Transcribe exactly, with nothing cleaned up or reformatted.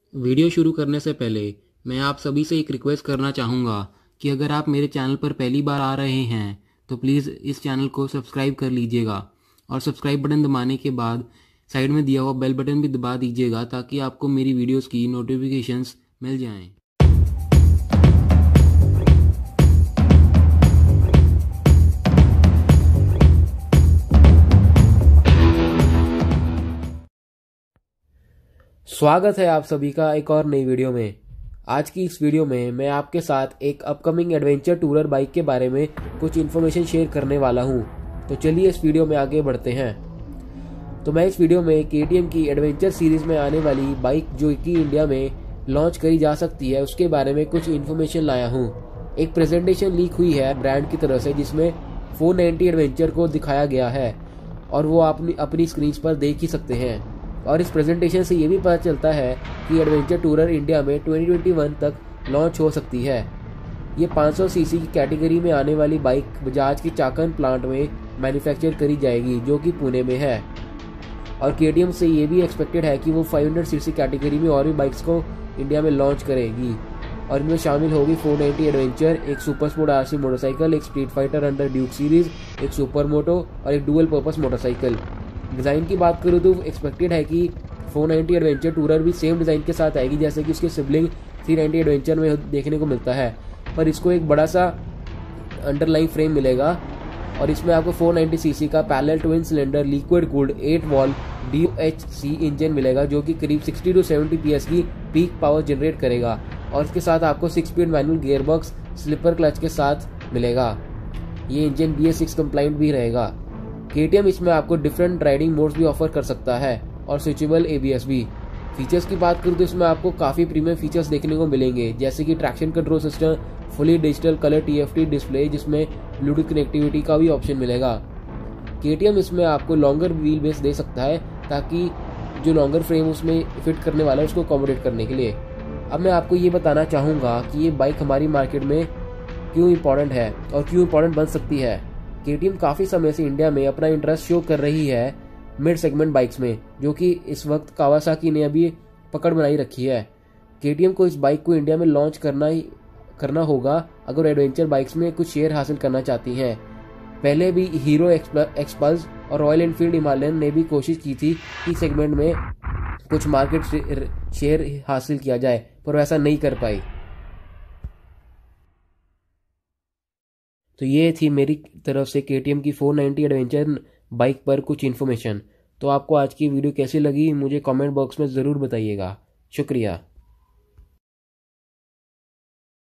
Video शुरू करने से पहले मैं आप सभी से एक रिक्वेस्ट करना चाहूँगा कि अगर आप मेरे चैनल पर पहली बार आ रहे हैं तो प्लीज़ इस चैनल को सब्सक्राइब कर लीजिएगा और सब्सक्राइब बटन दबाने के बाद साइड में दिया हुआ बेल बटन भी दबा दीजिएगा ताकि आपको मेरी वीडियोस की नोटिफिकेशंस मिल जाएं। स्वागत है आप सभी का एक और नई वीडियो में। आज की इस वीडियो में मैं आपके साथ एक अपकमिंग एडवेंचर टूरर बाइक के बारे में कुछ इन्फॉर्मेशन शेयर करने वाला हूं। तो चलिए इस वीडियो में आगे बढ़ते हैं। तो मैं इस वीडियो में के टी एम की एडवेंचर सीरीज में आने वाली बाइक जो कि इंडिया में लॉन्च करी जा सकती है उसके बारे में कुछ इन्फॉर्मेशन लाया हूँ। एक प्रेजेंटेशन लीक हुई है ब्रांड की तरफ से जिसमें फोर नाइंटी एडवेंचर को दिखाया गया है और वो आप अपनी स्क्रीन पर देख ही सकते हैं। और इस प्रेजेंटेशन से ये भी पता चलता है कि एडवेंचर टूरर इंडिया में ट्वेंटी ट्वेंटी वन तक लॉन्च हो सकती है। ये पाँच सौ सीसी की कैटेगरी में आने वाली बाइक बजाज की चाकन प्लांट में मैन्युफैक्चर करी जाएगी जो कि पुणे में है। और के टी एम से ये भी एक्सपेक्टेड है कि वो फाइव हंड्रेड सीसी कैटेगरी में और भी बाइक्स को इंडिया में लॉन्च करेगी और इनमें शामिल होगी फोर नाइंटी एडवेंचर, एक super sport R C motorcycle, एक street fighter under Duke series, एक सुपर मोटो और एक डुअल पर्पस मोटरसाइकिल। डिज़ाइन की बात करूँ तो एक्सपेक्टेड है कि फोर नाइंटी एडवेंचर टूरर भी सेम डिज़ाइन के साथ आएगी जैसे कि उसके सिबलिंग थ्री नाइंटी एडवेंचर में देखने को मिलता है, पर इसको एक बड़ा सा अंडरलाइन फ्रेम मिलेगा और इसमें आपको four ninety C C parallel twin cylinder liquid cooled eight valve D H C engine मिलेगा जो कि करीब sixty two seventy P S की पीक पावर जनरेट करेगा और इसके साथ आपको six speed manual gearbox slipper clutch के साथ मिलेगा। ये engine B S six compliant भी रहेगा। के टी एम इसमें आपको डिफरेंट राइडिंग मोड्स भी ऑफर कर सकता है और स्विचेबल ए बी एस भी। फीचर्स की बात करूँ तो इसमें आपको काफ़ी प्रीमियम फीचर्स देखने को मिलेंगे जैसे कि traction control system, fully digital colour T F T display जिसमें ब्लूटूथ कनेक्टिविटी का भी ऑप्शन मिलेगा। के टी एम इसमें आपको लॉन्गर व्हील बेस दे सकता है ताकि जो लॉन्गर फ्रेम उसमें फिट करने वाला है उसको अकोमोडेट करने के लिए। अब मैं आपको ये बताना चाहूँगा कि ये बाइक हमारी मार्केट में क्यों इम्पोर्टेंट है और क्यों इम्पोर्टेंट बन सकती है। के टी एम काफ़ी समय से इंडिया में अपना इंटरेस्ट शो कर रही है मिड सेगमेंट बाइक्स में, जो कि इस वक्त कावासाकी ने अभी पकड़ बनाई रखी है। के टी एम को इस बाइक को इंडिया में लॉन्च करना ही करना होगा अगर एडवेंचर बाइक्स में कुछ शेयर हासिल करना चाहती हैं। पहले भी हीरो एक्सपल्स और रॉयल एनफील्ड हिमालयन ने भी कोशिश की थी कि सेगमेंट में कुछ मार्केट शेयर हासिल किया जाए, पर वैसा नहीं कर पाई। तो ये थी मेरी तरफ से के टी एम की फोर नाइंटी एडवेंचर बाइक पर कुछ इन्फॉर्मेशन। तो आपको आज की वीडियो कैसी लगी मुझे कमेंट बॉक्स में ज़रूर बताइएगा। शुक्रिया।